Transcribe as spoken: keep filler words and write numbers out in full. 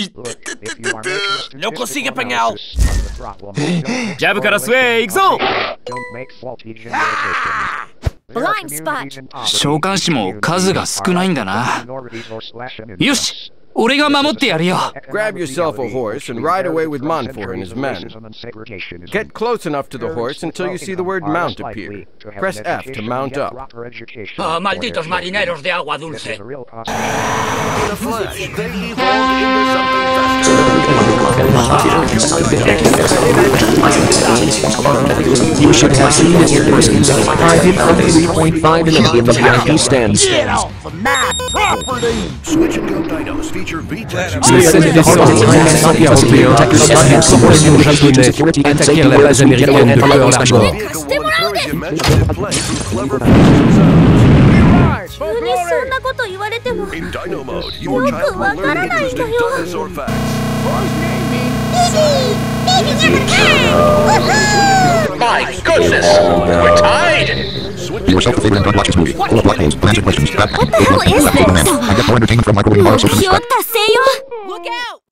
Loco, sigue pegado. ジャブからスウェイ、行くぞ。 召喚士も数が少ないんだな。よし、俺が守ってやるよ。 Grab yourself a horse and ride away with Monfor and his men. Get close enough to the horse until you see the word mount appear. Press F to mount up. Oh, malditos marineros de agua dulce. You should have seen this in person. I did three point five million V I P stands. Get off of my property! Switch and go Dinos feature V TEX. Attaquer la base américaine de Pearl Harbor. In Dino mode, your child will learn interesting dinosaur facts. My goodness! We're tied! Yourself a favorite and watch this movie. Full of plot holes, unanswered questions. What the hell is this? I get more entertainment from microwave bars. Look out!